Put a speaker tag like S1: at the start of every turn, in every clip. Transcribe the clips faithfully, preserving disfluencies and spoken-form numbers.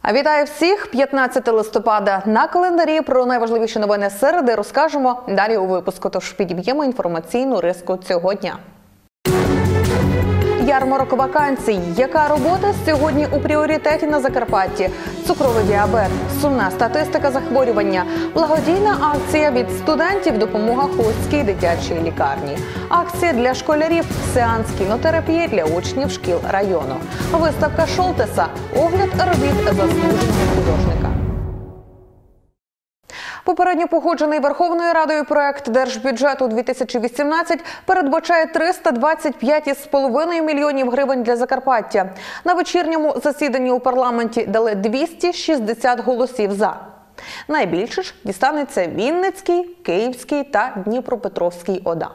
S1: Вітаю всіх! п'ятнадцяте листопада на календарі. Про найважливіші новини середи розкажемо далі у випуску. Тож підіб'ємо інформаційну риску цього дня. Ярмарок вакансій. Яка робота сьогодні у пріоритеті на Закарпатті? Цукровий діабет, сумна статистика захворювання, благодійна акція від студентів, допомога Хустській дитячій лікарні. Акція для школярів, сеанс кінотерапії для учнів шкіл району. Виставка Шолтеса, огляд робіт заслуженого художника. Попередньо погоджений Верховною Радою проект Держбюджету дві тисячі вісімнадцять передбачає триста двадцять п'ять цілих п'ять десятих мільйонів гривень для Закарпаття. На вечірньому засіданні у парламенті дали двісті шістдесят голосів «за». Найбільше ж дістанеться Вінницький, Київський та Дніпропетровський ОДА.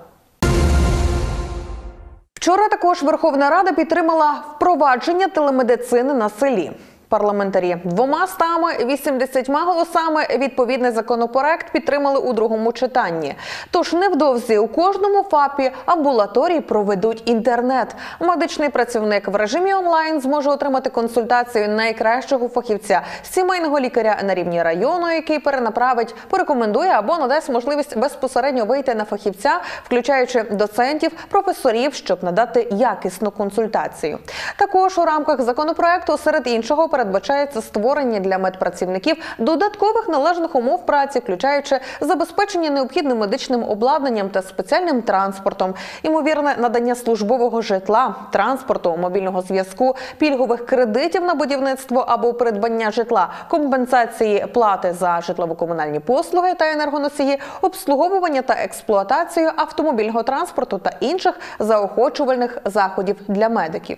S1: Вчора також Верховна Рада підтримала впровадження телемедицини на селі. Парламентарі двомастами вісімдесятьма голосами відповідний законопроект підтримали у другому читанні. Тож невдовзі у кожному ФАПі амбулаторії проведуть інтернет. Медичний працівник в режимі онлайн зможе отримати консультацію найкращого фахівця – сімейного лікаря на рівні району, який перенаправить, порекомендує або надасть можливість безпосередньо вийти на фахівця, включаючи доцентів, професорів, щоб надати якісну консультацію. Також у рамках законопроекту серед іншого передбачається створення для медпрацівників додаткових належних умов праці, включаючи забезпечення необхідним медичним обладнанням та спеціальним транспортом, ймовірне надання службового житла, транспорту, мобільного зв'язку, пільгових кредитів на будівництво або придбання житла, компенсації плати за житлово-комунальні послуги та енергоносії, обслуговування та експлуатацію автомобільного транспорту та інших заохочувальних заходів для медиків.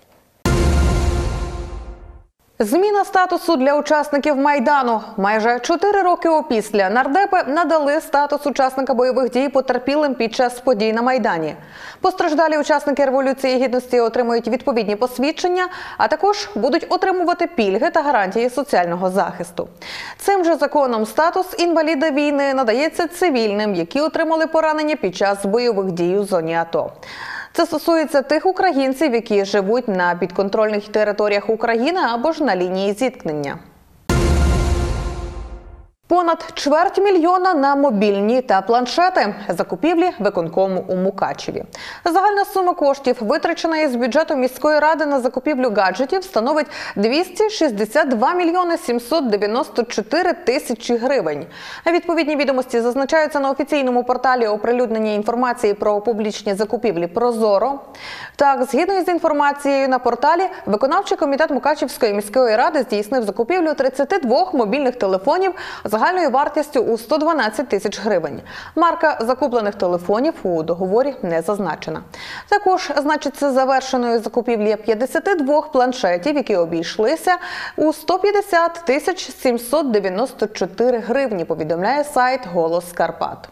S1: Зміна статусу для учасників Майдану. Майже чотири роки опісля нардепи надали статус учасника бойових дій потерпілим під час подій на Майдані. Постраждалі учасники Революції Гідності отримують відповідні посвідчення, а також будуть отримувати пільги та гарантії соціального захисту. Цим же законом статус інваліда війни надається цивільним, які отримали поранення під час бойових дій у зоні АТО. Це стосується тих українців, які живуть на підконтрольних територіях України або ж на лінії зіткнення. Понад чверть мільйона на мобільні та планшети. Закупівлі виконкому у Мукачеві. Загальна сума коштів, витрачена із бюджету міської ради на закупівлю гаджетів, становить двісті шістдесят два мільйони сімсот дев'яносто чотири тисячі гривень. Відповідні відомості зазначаються на офіційному порталі оприлюднення інформації про публічні закупівлі «Прозоро». Так, згідно із інформацією на порталі, виконавчий комітет Мукачевської міської ради здійснив закупівлю тридцяти двох мобільних телефонів загальною вартістю у сто дванадцять тисяч гривень. Марка закуплених телефонів у договорі не зазначена. Також значиться завершеною закупівлі п'ятдесят два планшетів, які обійшлися у сто п'ятдесят тисяч сімсот дев'яносто чотири гривні, повідомляє сайт «Голос Карпат».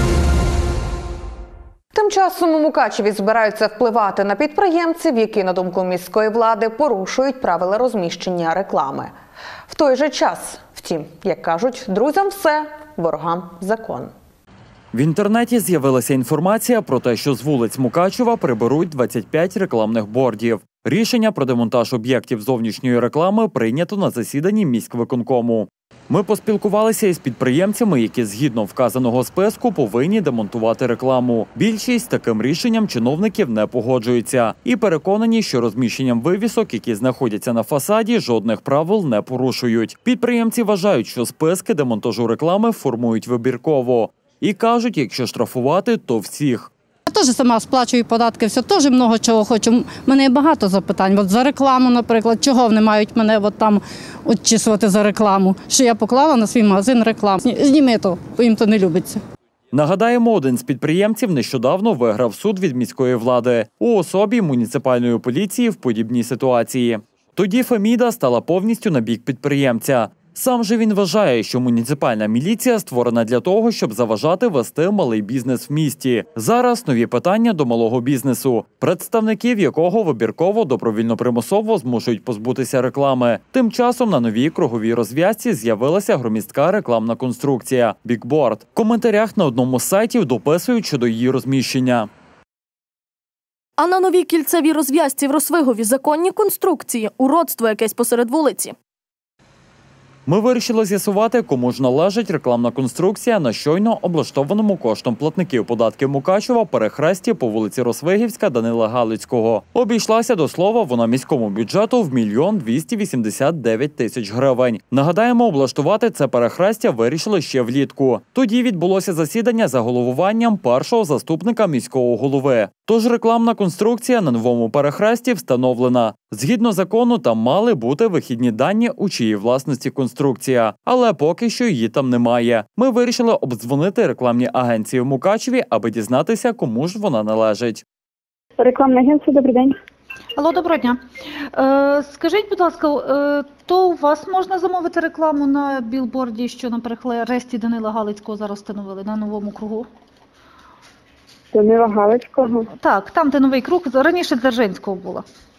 S1: Тим часом у Мукачеві збираються впливати на підприємців, які, на думку міської влади, порушують правила розміщення реклами. В той же час, втім, як кажуть, друзям все, ворогам закон.
S2: В інтернеті з'явилася інформація про те, що з вулиць Мукачева приберуть двадцять п'ять рекламних бордів. Рішення про демонтаж об'єктів зовнішньої реклами прийнято на засіданні міськвиконкому. Ми поспілкувалися із підприємцями, які згідно вказаного списку повинні демонтувати рекламу. Більшість з таким рішенням чиновників не погоджується і переконані, що розміщенням вивісок, які знаходяться на фасаді, жодних правил не порушують. Підприємці вважають, що списки демонтажу реклами формують вибірково. І кажуть, якщо штрафувати, то всіх.
S3: Я теж сама сплачую податки, все теж много чого хочу. У мене є багато запитань. От за рекламу, наприклад, чого вони мають мене от там відчисувати за рекламу? Що я поклала на свій магазин рекламу. Зніми то, бо їм то не любиться.
S2: Нагадаємо, один з підприємців нещодавно виграв суд від міської влади у особі муніципальної поліції в подібній ситуації. Тоді Феміда стала повністю на бік підприємця. Сам же він вважає, що муніципальна міліція створена для того, щоб заважати вести малий бізнес в місті. Зараз нові питання до малого бізнесу, представників якого вибірково добровільно-примусово змушують позбутися реклами. Тим часом на новій круговій розв'язці з'явилася громіздка рекламна конструкція – бікборд. В коментарях на одному з сайтів дописують щодо її розміщення.
S4: А на новій кільцевій розв'язці в Росвигові законні конструкції – уродство якесь посеред вулиці.
S2: Ми вирішили з'ясувати, кому ж належить рекламна конструкція на щойно облаштованому коштом платників податків Мукачева перехресті по вулиці Росвигівська Данила Галицького. Обійшлася, до слова, вона міському бюджету в мільйон двісті вісімдесят дев'ять тисяч гривень. Нагадаємо, облаштувати це перехрестя вирішили ще влітку. Тоді відбулося засідання за головуванням першого заступника міського голови. Тож рекламна конструкція на новому перехресті встановлена. Згідно закону, там мали бути вихідні дані, у чиїй власності конструкція. Але поки що її там немає. Ми вирішили обдзвонити рекламні агенції в Мукачеві, аби дізнатися, кому ж вона належить.
S5: Рекламна агенція, добрий день.
S6: Алло, доброго дня. Е, скажіть, будь ласка, е, то у вас можна замовити рекламу на білборді, що на перехресті Данила Галицького зараз встановили на новому кругу?
S5: Данила Галицького?
S6: Так, там, де новий круг, раніше Дзержинського було.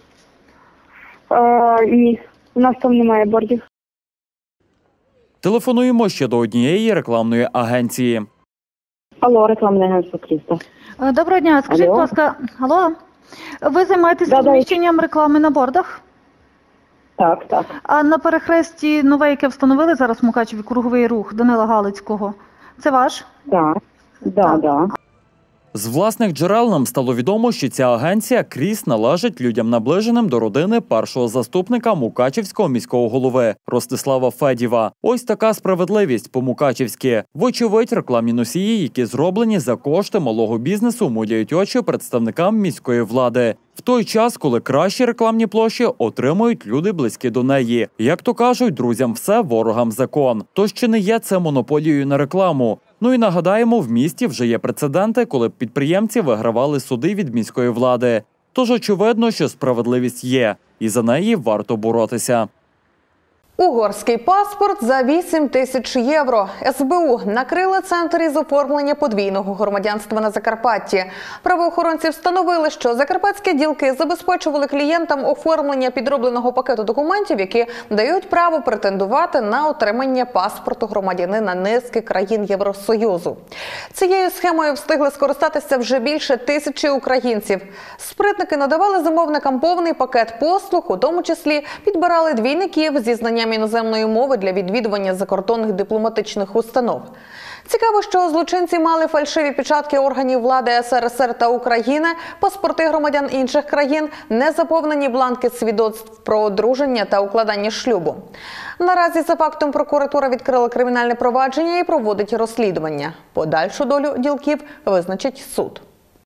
S5: Е, ні, у нас там немає бордів.
S2: Телефонуємо ще до однієї рекламної агенції.
S5: Алло, рекламне агентство Кріста.
S6: Е, доброго дня. Скажіть,
S5: Алло.
S6: будь ласка, алло, ви займаєтеся
S5: Да, да.
S6: розміщенням реклами на бордах?
S5: Так, так.
S6: А на перехресті нове, яке встановили зараз в Мукачеві, круговий рух Данила Галицького, це ваш?
S5: Так, да, да.
S2: З власних джерел нам стало відомо, що ця агенція «Кріс» належить людям, наближеним до родини першого заступника Мукачевського міського голови Ростислава Федєва. Ось така справедливість по-мукачевськи. Вочевидь, рекламні носії, які зроблені за кошти малого бізнесу, муляють очі представникам міської влади. В той час, коли кращі рекламні площі отримують люди близькі до неї. Як то кажуть, друзям все, ворогам закон. Тож чи не є це монополією на рекламу? Ну і нагадаємо, в місті вже є прецеденти, коли підприємці вигравали суди від міської влади. Тож очевидно, що справедливість є, і за неї варто боротися.
S1: Угорський паспорт за вісім тисяч євро. ес бе у накрили центр із оформлення подвійного громадянства на Закарпатті. Правоохоронці встановили, що закарпатські ділки забезпечували клієнтам оформлення підробленого пакету документів, які дають право претендувати на отримання паспорту громадянина низки країн Євросоюзу. Цією схемою встигли скористатися вже більше тисячі українців. Спритники надавали замовникам повний пакет послуг, у тому числі підбирали двійників зі знанням іноземної мови для відвідування закордонних дипломатичних установ. Цікаво, що злочинці мали фальшиві печатки органів влади ес ер ес ер та України, паспорти громадян інших країн, незаповнені бланки свідоцтв про одруження та укладання шлюбу. Наразі за фактом прокуратура відкрила кримінальне провадження і проводить розслідування. Подальшу долю ділків визначить суд.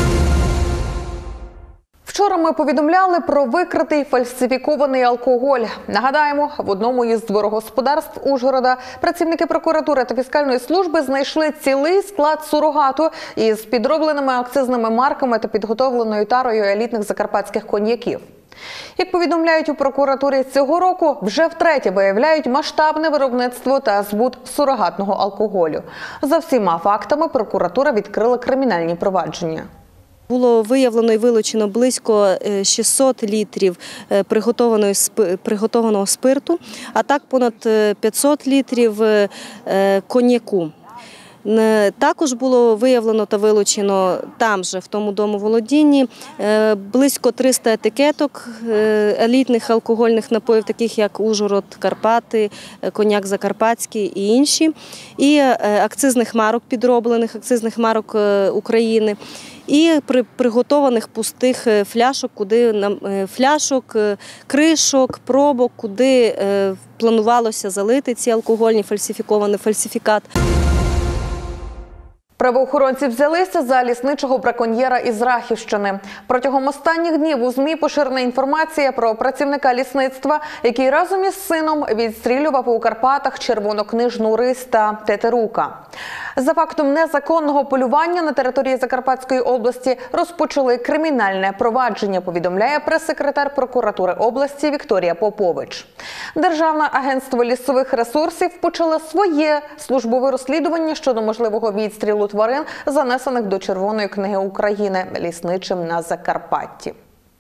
S1: Вчора ми повідомляли про викритий фальсифікований алкоголь. Нагадаємо, в одному із дворогосподарств Ужгорода працівники прокуратури та фіскальної служби знайшли цілий склад сурогату із підробленими акцизними марками та підготовленою тарою елітних закарпатських коньяків. Як повідомляють у прокуратурі, цього року вже втретє виявляють масштабне виробництво та збут сурогатного алкоголю. За всіма фактами прокуратура відкрила кримінальні провадження.
S4: Було виявлено і вилучено близько шістсот літрів приготованого спирту, а так понад п'ятсот літрів коньяку. Також було виявлено та вилучено там же, в тому домоволодінні, близько триста етикеток елітних алкогольних напоїв, таких як Ужгород, Карпати, коньяк Закарпатський і інші, і акцизних марок підроблених, акцизних марок України, і при приготованих пустих фляшок, куди фляшок, кришок, пробок, куди планувалося залити ці алкогольні фальсифікований фальсифікат.
S1: Правоохоронці взялися за лісничого браконьєра із Рахівщини. Протягом останніх днів у ЗМІ поширена інформація про працівника лісництва, який разом із сином відстрілював у Карпатах червонокнижну рись та тетерука. За фактом незаконного полювання на території Закарпатської області розпочали кримінальне провадження, повідомляє прес-секретар прокуратури області Вікторія Попович. Державне агентство лісових ресурсів почало своє службове розслідування щодо можливого відстрілу тварин, занесених до Червоної книги України лісничим на Закарпатті.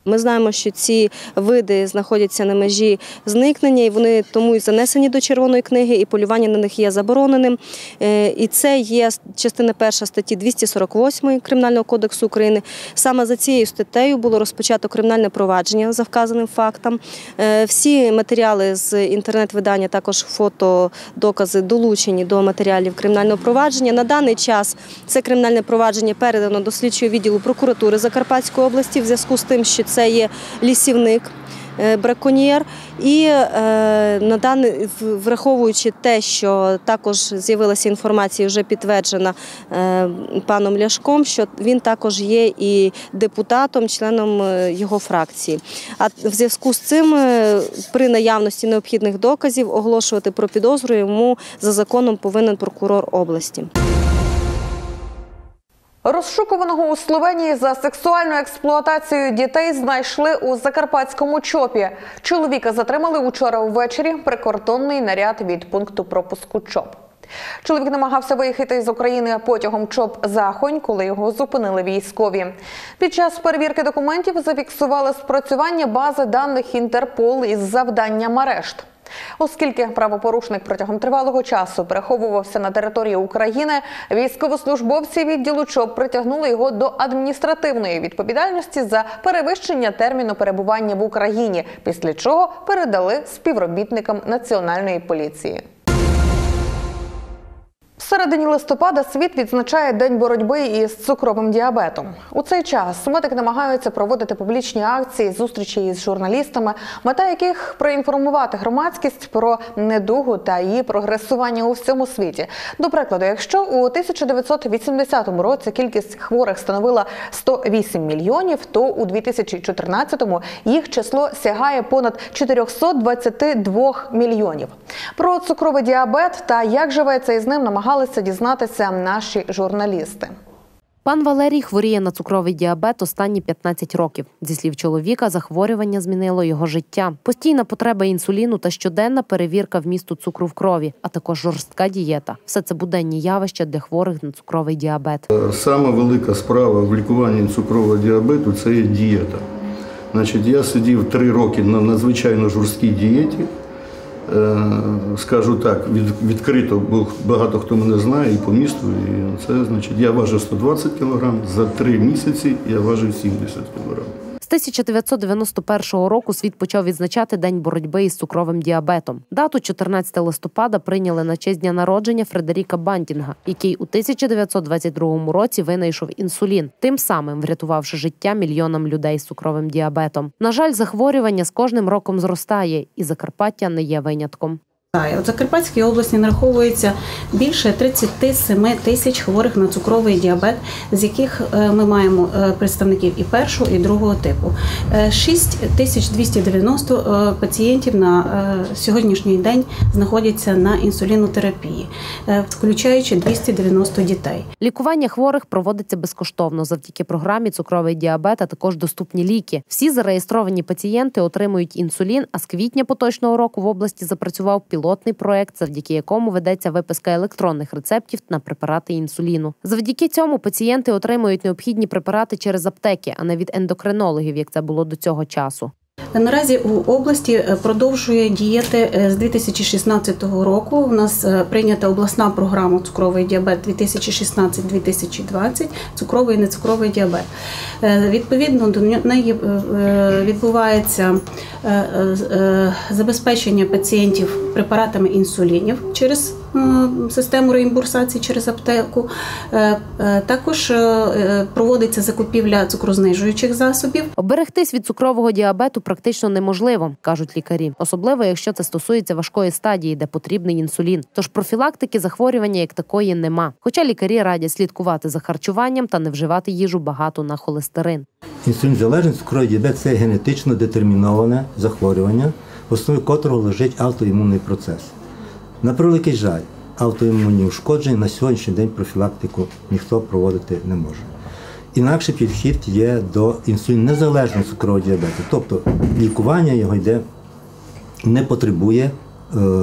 S4: Ми знаємо, що ці види знаходяться на межі зникнення, і вони тому і занесені до Червоної книги, і полювання на них є забороненим. І це є частина перша статті двісті сорок восьмої Кримінального кодексу України. Саме за цією статтею було розпочато кримінальне провадження за вказаним фактом. Всі матеріали з інтернет-видання, також фото, докази долучені до матеріалів кримінального провадження. На даний час це кримінальне провадження передано до слідчого відділу прокуратури Закарпатської області в зв'язку з тим, що це є лісівник, браконьєр. І на даний, враховуючи те, що також з'явилася інформація, вже підтверджена паном Ляшком, що він також є і депутатом, членом його фракції. А в зв'язку з цим при наявності необхідних доказів оголошувати про підозру йому за законом повинен прокурор області.
S1: Розшукуваного у Словенії за сексуальну експлуатацію дітей знайшли у Закарпатському ЧОПі. Чоловіка затримали учора ввечері прикордонний наряд від пункту пропуску ЧОП. Чоловік намагався виїхати з України потягом ЧОП «Захонь», коли його зупинили військові. Під час перевірки документів зафіксували спрацювання бази даних Інтерпол із завданням арешт. Оскільки правопорушник протягом тривалого часу переховувався на території України, військовослужбовці відділу ЧОП притягнули його до адміністративної відповідальності за перевищення терміну перебування в Україні, після чого передали співробітникам Національної поліції. В середині листопада світ відзначає День боротьби із цукровим діабетом. У цей час медики намагаються проводити публічні акції, зустрічі із журналістами, мета яких – проінформувати громадськість про недугу та її прогресування у всьому світі. До прикладу, якщо у тисяча дев'ятсот вісімдесятому році кількість хворих становила сто вісім мільйонів, то у дві тисячі чотирнадцятому їх число сягає понад чотириста двадцять два мільйонів. Про цукровий діабет та як живеться із ним намагалися дізнатися наші журналісти.
S7: Пан Валерій хворіє на цукровий діабет останні п'ятнадцять років. Зі слів чоловіка, захворювання змінило його життя. Постійна потреба інсуліну та щоденна перевірка вмісту цукру в крові, а також жорстка дієта. Все це буденні явища для хворих на цукровий діабет.
S8: Саме велика справа в лікуванні цукрового діабету – це є дієта. Значить, я сидів три роки на надзвичайно жорсткій дієті. Скажу так, відкрито, бо багато хто мене знає і по місту. І це, значить, я важив сто двадцять кілограм, за три місяці я важив сімдесят кілограм.
S7: З тисяча дев'ятсот дев'яносто першого року світ почав відзначати День боротьби із цукровим діабетом. Дату чотирнадцятого листопада прийняли на честь дня народження Фредеріка Бантінга, який у тисяча дев'ятсот двадцять другому році винайшов інсулін, тим самим врятувавши життя мільйонам людей з цукровим діабетом. На жаль, захворювання з кожним роком зростає, і Закарпаття не є винятком.
S9: У Закарпатській області нараховується більше тридцять сім тисяч хворих на цукровий діабет, з яких ми маємо представників і першого, і другого типу. шість тисяч двісті дев'яносто пацієнтів на сьогоднішній день знаходяться на інсулінотерапії, включаючи двісті дев'яносто дітей.
S7: Лікування хворих проводиться безкоштовно завдяки програмі «Цукровий діабет», а також доступні ліки. Всі зареєстровані пацієнти отримують інсулін, а з квітня поточного року в області запрацював пілотний пілотний проект, завдяки якому ведеться виписка електронних рецептів на препарати інсуліну. Завдяки цьому пацієнти отримують необхідні препарати через аптеки, а не від ендокринологів, як це було до цього часу.
S9: Наразі у області продовжує діяти з дві тисячі шістнадцятого року. У нас прийнята обласна програма «Цукровий діабет дві тисячі шістнадцять - дві тисячі двадцять», цукровий і нецукровий діабет. Відповідно до неї відбувається забезпечення пацієнтів препаратами інсулінів через систему реімбурсації через аптеку. Також проводиться закупівля цукрознижуючих засобів.
S7: Оберегтись від цукрового діабету практично неможливо, кажуть лікарі. Особливо, якщо це стосується важкої стадії, де потрібний інсулін. Тож профілактики захворювання як такої нема. Хоча лікарі радять слідкувати за харчуванням та не вживати їжу багато на холестерин.
S10: Інсулінзалежний цукровий діабет – це генетично детерміноване захворювання, в основі котрого лежить автоімунний процес. На превеликий жаль, автоімунні ушкодження на сьогоднішній день профілактику ніхто проводити не може. Інакший підхід є до інсуліннезалежного цукрового діабету, тобто лікування його йде, не потребує е,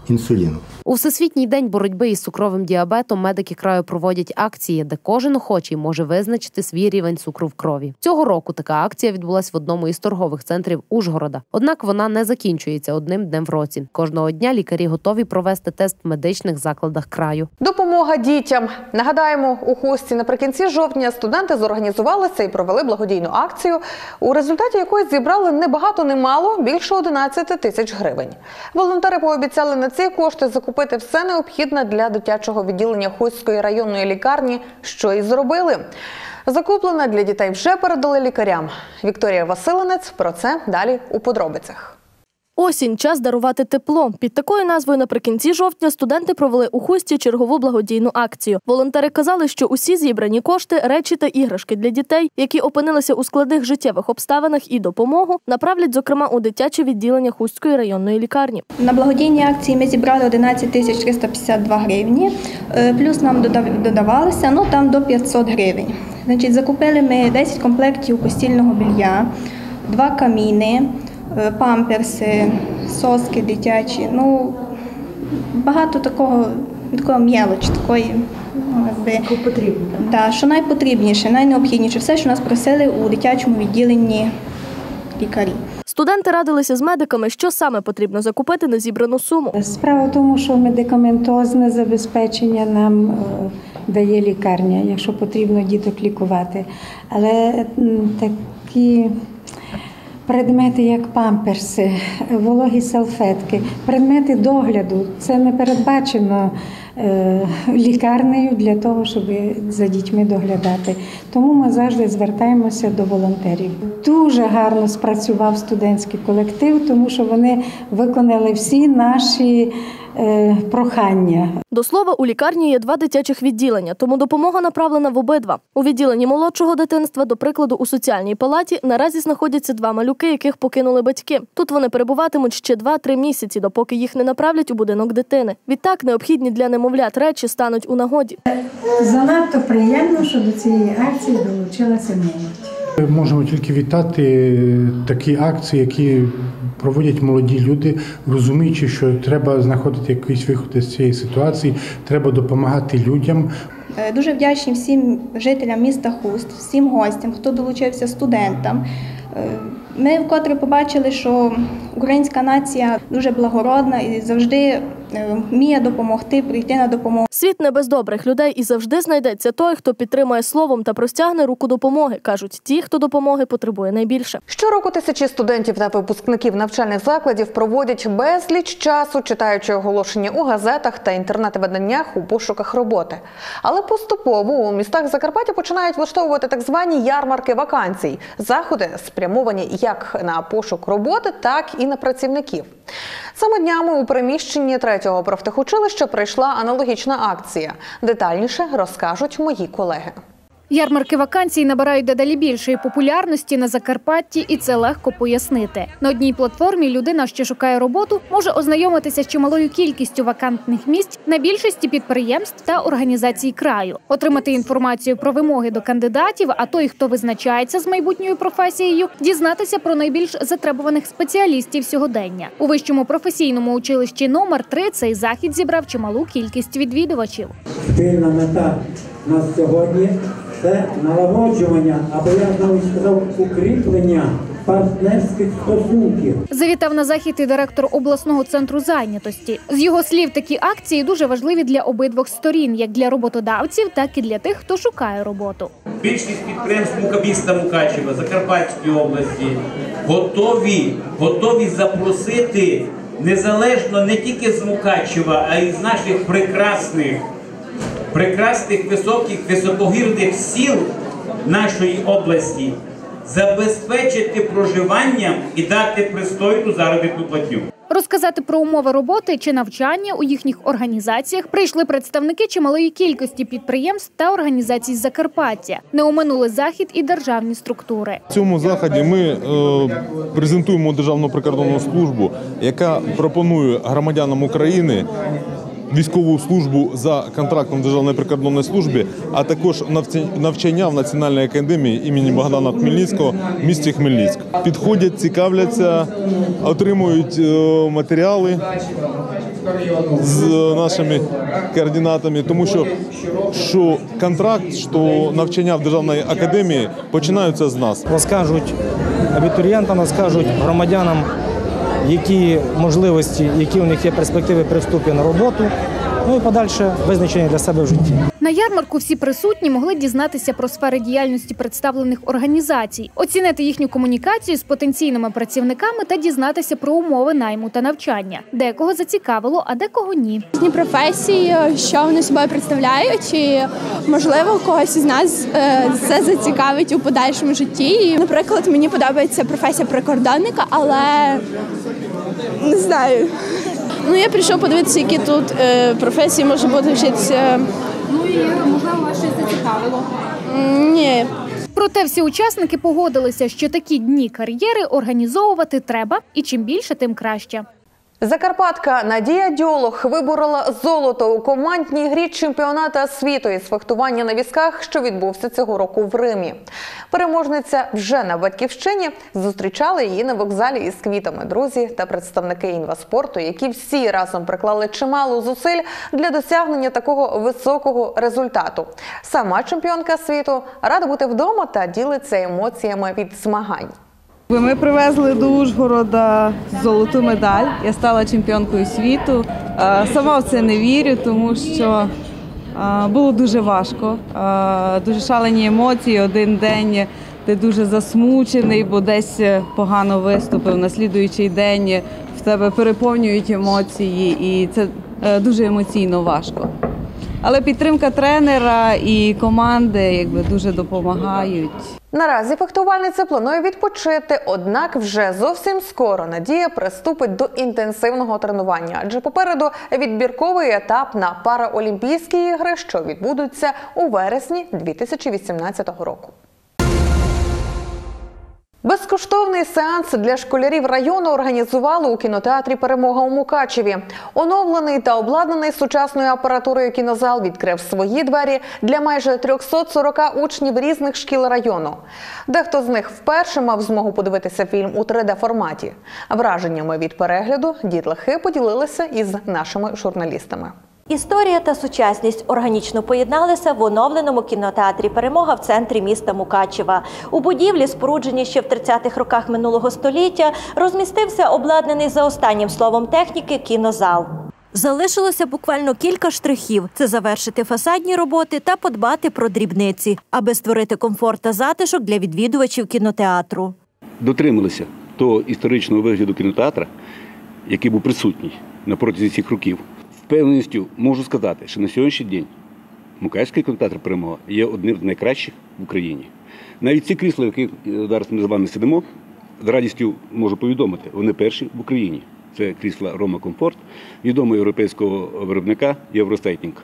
S10: інсуліну.
S7: У Всесвітній день боротьби із цукровим діабетом медики краю проводять акції, де кожен охочий може визначити свій рівень цукру в крові. Цього року така акція відбулась в одному із торгових центрів Ужгорода. Однак вона не закінчується одним днем в році. Кожного дня лікарі готові провести тест в медичних закладах краю.
S1: Допомога дітям. Нагадаємо, у Хусті наприкінці жовтня студенти зорганізувалися і провели благодійну акцію, у результаті якої зібрали не багато, не мало, більше одинадцяти тисяч гривень. Волонтери пообіцяли на ці кошти закупити все необхідне для дитячого відділення Хустської районної лікарні, що і зробили. Закуплене для дітей вже передали лікарям. Вікторія Василинець про це далі у подробицях.
S11: Осінь – час дарувати тепло. Під такою назвою наприкінці жовтня студенти провели у Хусті чергову благодійну акцію. Волонтери казали, що усі зібрані кошти, речі та іграшки для дітей, які опинилися у складних життєвих обставинах, і допомогу направлять, зокрема, у дитяче відділення Хустської районної лікарні.
S12: На благодійній акції ми зібрали одинадцять тисяч триста п'ятдесят два гривні, плюс нам додавалося, ну там до п'ятсот гривень. Значить, закупили ми десять комплектів постільного белья, два каміни, памперси, соски дитячі, ну, багато такого, такого мелочі, такої, якби, потрібно, да, що найпотрібніше, найнеобхідніше, все, що нас просили у дитячому відділенні лікарі.
S11: Студенти радилися з медиками, що саме потрібно закупити на зібрану суму.
S13: Справа в тому, що медикаментозне забезпечення нам е, дає лікарня, якщо потрібно діток лікувати. Але м, такі предмети, як памперси, вологі салфетки, предмети догляду – це не передбачено е, лікарнею для того, щоб за дітьми доглядати. Тому ми завжди звертаємося до волонтерів. Дуже гарно спрацював студентський колектив, тому що вони виконали всі наші е, прохання.
S11: До слова, у лікарні є два дитячих відділення, тому допомога направлена в обидва. У відділенні молодшого дитинства, до прикладу, у соціальній палаті, наразі знаходяться два малюки, яких покинули батьки. Тут вони перебуватимуть ще два-три місяці, допоки їх не направлять у будинок дитини. Відтак, необхідні для немовлят речі стануть у нагоді.
S13: Занадто приємно, що до цієї акції долучилася молодь.
S14: Можемо тільки вітати такі акції, які проводять молоді люди, розуміючи, що треба знаходити якийсь вихід з цієї ситуації, треба допомагати людям.
S12: Дуже вдячні всім жителям міста Хуст, всім гостям, хто долучився, студентам. Ми вкотре побачили, що українська нація дуже благородна і завжди вміє допомогти, прийти на допомогу.
S11: Світ не без добрих людей, і завжди знайдеться той, хто підтримає словом та простягне руку допомоги, кажуть ті, хто допомоги потребує найбільше.
S1: Щороку тисячі студентів та випускників навчальних закладів проводять безліч часу, читаючи оголошення у газетах та інтернет-виданнях у пошуках роботи. Але поступово у містах Закарпаття починають влаштовувати так звані ярмарки вакансій. Заходи спрямовані як на пошук роботи, так і на працівників. Саме днями у приміщенні третього профтехучилища прийшла аналогічна акція. Детальніше розкажуть мої колеги.
S15: Ярмарки вакансій набирають дедалі більшої популярності на Закарпатті, і це легко пояснити. На одній платформі людина, що шукає роботу, може ознайомитися з чималою кількістю вакантних місць на більшості підприємств та організацій краю, отримати інформацію про вимоги до кандидатів, а той, хто визначається з майбутньою професією, дізнатися про найбільш затребуваних спеціалістів сьогодення. У вищому професійному училищі номер три цей захід зібрав чималу кількість відвідувачів.
S16: Спільна мета нас сьогодні – це налагоджування, або я навіть сказав, укріплення партнерських стосунків.
S15: Завітав на захід і директор обласного центру зайнятості. З його слів, такі акції дуже важливі для обидвох сторін, як для роботодавців, так і для тих, хто шукає роботу.
S17: Більшість підприємств Мукабіста Мукачева, Закарпатської області готові, готові запросити незалежно не тільки з Мукачева, а й з наших прекрасних прекрасних, високих, високогірних сіл нашої області, забезпечити проживання і дати пристойну заробітну платню.
S15: Розказати про умови роботи чи навчання у їхніх організаціях прийшли представники чималої кількості підприємств та організацій Закарпаття. Не оминули захід і державні структури.
S18: В цьому заході ми е, презентуємо Державну прикордонну службу, яка пропонує громадянам України військову службу за контрактом Державної прикордонної служби, а також навчання в Національній академії імені Богдана Хмельницького в місті Хмельницьк. Підходять, цікавляться, отримують матеріали з нашими координатами, тому що, що контракт, що навчання в Державній академії починаються з нас.
S19: Розкажуть абітурієнтам, розкажуть громадянам, які можливості, які у них є перспективи при вступі на роботу, ну і подальше визначення для себе в житті.
S15: На ярмарку всі присутні могли дізнатися про сфери діяльності представлених організацій, оцінити їхню комунікацію з потенційними працівниками та дізнатися про умови найму та навчання. Декого зацікавило, а декого ні.
S20: Різні професії, що вони собою представляють, і, можливо, когось із нас це зацікавить у подальшому житті. Наприклад, мені подобається професія прикордонника, але не знаю.
S21: Ну, я прийшов подивитися, які тут е, професії може бути вчитися.
S15: Ну і, можливо, вас щось зацікавило?
S21: Ні.
S15: Проте всі учасники погодилися, що такі дні кар'єри організовувати треба, і чим більше, тим краще.
S1: Закарпатка Надія Дьолох виборола золото у командній грі чемпіонату світу із фехтування на візках, що відбувся цього року в Римі. Переможниця вже на батьківщині. Зустрічали її на вокзалі із квітами друзі та представники інваспорту, які всі разом приклали чимало зусиль для досягнення такого високого результату. Сама чемпіонка світу рада бути вдома та ділиться емоціями від змагань.
S22: Ми привезли до Ужгорода золоту медаль. Я стала чемпіонкою світу. Сама в це не вірю, тому що було дуже важко. Дуже шалені емоції. Один день ти дуже засмучений, бо десь погано виступив. На слідуючий день в тебе переповнюють емоції, і це дуже емоційно важко. Але підтримка тренера і команди якби дуже допомагають.
S1: Наразі фехтувальниця планує відпочити, однак вже зовсім скоро Надія приступить до інтенсивного тренування, адже попереду відбірковий етап на Параолімпійські ігри, що відбудуться у вересні дві тисячі вісімнадцятого року. Безкоштовний сеанс для школярів району організували у кінотеатрі «Перемога» у Мукачеві. Оновлений та обладнаний сучасною апаратурою кінозал відкрив свої двері для майже трьохсот сорока учнів різних шкіл району. Дехто з них вперше мав змогу подивитися фільм у три де форматі. Враженнями від перегляду дітлахи поділилися із нашими журналістами.
S23: Історія та сучасність органічно поєдналися в оновленому кінотеатрі «Перемога» в центрі міста Мукачева. У будівлі, спорудженій ще в тридцятих роках минулого століття, розмістився обладнаний за останнім словом техніки кінозал. Залишилося буквально кілька штрихів – це завершити фасадні роботи та подбати про дрібниці, аби створити комфорт та затишок для відвідувачів кінотеатру.
S24: Дотрималися того історичного вигляду кінотеатра, який був присутній на протязі цих років. Впевненістю можу сказати, що на сьогоднішній день Мукачевський кінотеатр «Перемога» є одним з найкращих в Україні. Навіть ці крісла, в яких зараз ми з вами сидимо, з радістю можу повідомити, вони перші в Україні. Це крісла «Рома Комфорт», відомого європейського виробника «Євростейтінг».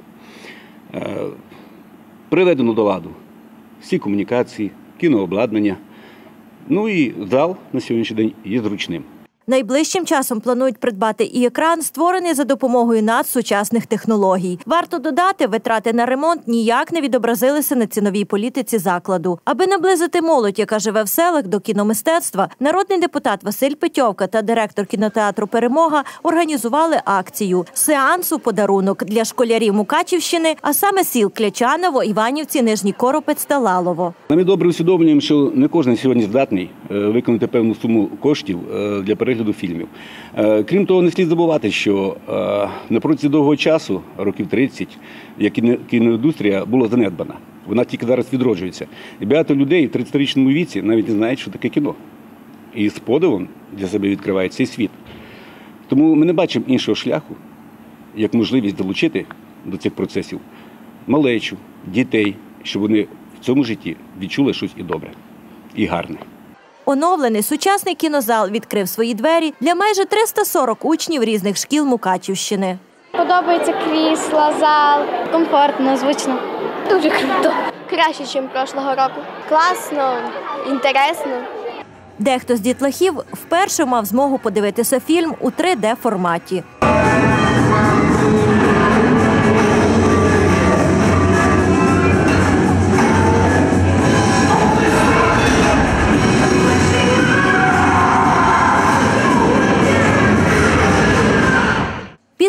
S24: Приведено до ладу всі комунікації, кінообладнання. Ну і зал на сьогоднішній день є зручним.
S23: Найближчим часом планують придбати і екран, створений за допомогою надсучасних технологій. Варто додати, витрати на ремонт ніяк не відобразилися на ціновій політиці закладу. Аби наблизити молодь, яка живе в селах, до кіномистецтва, народний депутат Василь Петьовка та директор кінотеатру «Перемога» організували акцію «Сеанс у подарунок» для школярів Мукачівщини, а саме сіл Клячаново, Іванівці, Нижній Коропець та Лалово.
S24: Ми добре усвідомлюємо, що не кожен сьогодні здатний виконати певну суму коштів для перегляду фільмів. Крім того, не слід забувати, що на протязі довгого часу, років тридцять, як кіноіндустрія була занедбана. Вона тільки зараз відроджується. І багато людей в тридцятирічному віці навіть не знають, що таке кіно. І з подивом для себе відкривають цей світ. Тому ми не бачимо іншого шляху, як можливість долучити до цих процесів малечу, дітей, щоб вони в цьому житті відчули щось і добре, і гарне.
S23: Оновлений сучасний кінозал відкрив свої двері для майже триста сорок учнів різних шкіл Мукачівщини.
S20: Подобається крісла, зал, комфортно, звично. Дуже круто. Краще, ніж прошлого року. Класно, інтересно.
S23: Дехто з дітлахів вперше мав змогу подивитися фільм у три де форматі.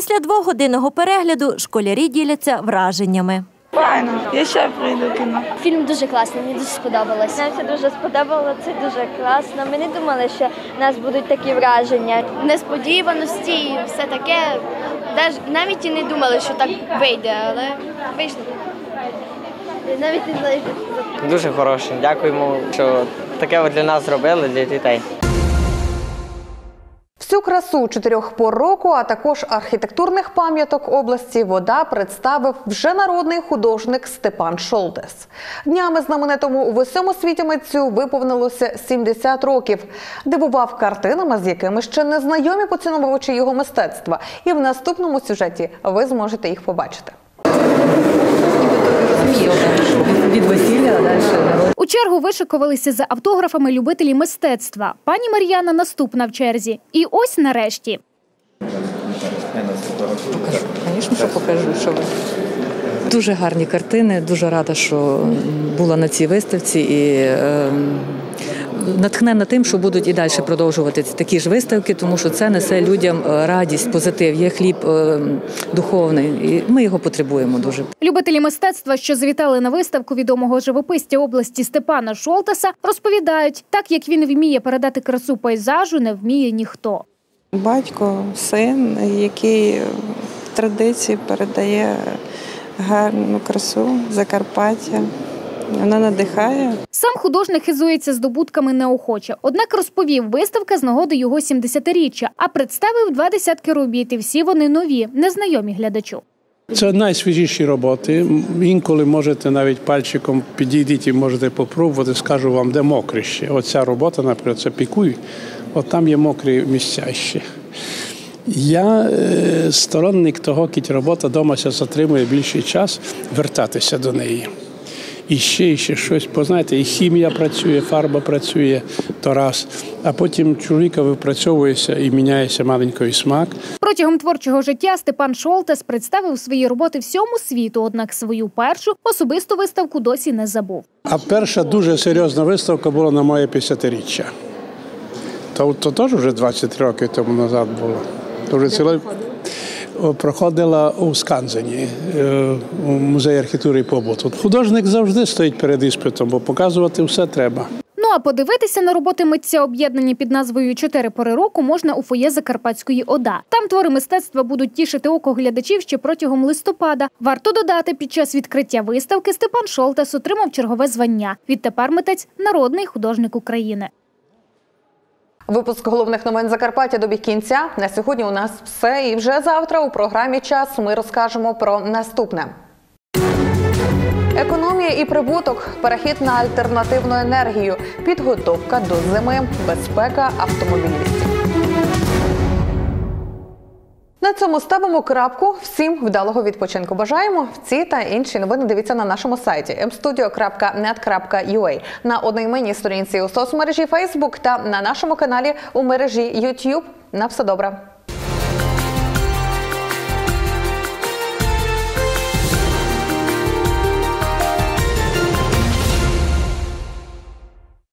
S23: Після двохгодинного перегляду школярі діляться враженнями.
S2: Файно, я ще прийду в кіно.
S3: Фільм дуже класний, мені дуже сподобалось.
S5: Нам це дуже сподобалося, це дуже класно. Ми не думали, що в нас будуть такі враження.
S3: Несподіваності і все таке. Навіть і не думали, що так вийде, але вийшло.
S5: Навіть не знаю, що
S6: дуже хороше. Дякуємо, що таке для нас зробили, для дітей.
S1: Всю красу чотирьох пор року, а також архітектурних пам'яток області «Вода» представив вже народний художник Степан Шолтес. Днями знаменитому у всьому світі митцю виповнилося сімдесят років. Дивував картинами, з якими ще не знайомі поціновувачі його мистецтва. І в наступному сюжеті ви зможете їх побачити.
S25: Від весілля, а далі.
S15: У чергу вишикувалися за автографами любителі мистецтва. Пані Мар'яна наступна в черзі. І ось нарешті.
S25: Покажу. Звісно, що покажу. Що ви. Дуже гарні картини. Дуже рада, що була на цій виставці. І е, натхнена тим, що будуть і далі продовжувати такі ж виставки, тому що це несе людям радість, позитив. Є хліб е, духовний, і ми його потребуємо дуже.
S15: Любителі мистецтва, що завітали на виставку відомого живописця області Степана Шолтеса, розповідають, так як він вміє передати красу пейзажу, не вміє ніхто.
S22: Батько, син, який традиції передає гарну красу Закарпаття. Вона надихає.
S15: Сам художник хизується здобутками неохоче. Однак розповів, виставка з нагоди його сімдесятиріччя, а представив два десятки робіт, і всі вони нові, незнайомі глядачу.
S26: Це найсвіжіші роботи. Інколи можете навіть пальчиком підійдіть і можете попробувати, скажу вам, де мокре ще. Оця робота, наприклад, це пікуй, от там є мокрі місця ще. Я е, сторонник того, кіть робота вдома затримує більший час, вертатися до неї. І ще, і ще щось, познаєте, і хімія працює, фарба працює, то раз, а потім чоловіка випрацьовується і міняється маленький смак.
S15: Протягом творчого життя Степан Шолтес представив свої роботи всьому світу, однак свою першу особисту виставку досі не забув.
S26: А перша дуже серйозна виставка була на моє п'ятдесятиріччя. То, то теж вже двадцять років тому назад було. То вже цілий... Проходила у Сканзені, у музеї архітектури і побуту. Художник завжди стоїть перед іспитом, бо показувати все треба.
S15: Ну а подивитися на роботи митця, об'єднані під назвою «Чотири пори року», можна у фоє Закарпатської ОДА. Там твори мистецтва будуть тішити око глядачів ще протягом листопада. Варто додати, під час відкриття виставки Степан Шолтес отримав чергове звання. Відтепер митець – народний художник України.
S1: Випуск головних новин Закарпаття добіг кінця. На сьогодні у нас все. І вже завтра у програмі «Час» ми розкажемо про наступне. Економія і прибуток, перехід на альтернативну енергію, підготовка до зими, безпека автомобілістів. На цьому ставимо крапку. Всім вдалого відпочинку бажаємо. Ці та інші новини дивіться на нашому сайті ем студіо крапка нет крапка ю а, на одноіменній сторінці у соцмережі Facebook та на нашому каналі у мережі YouTube. На все добре!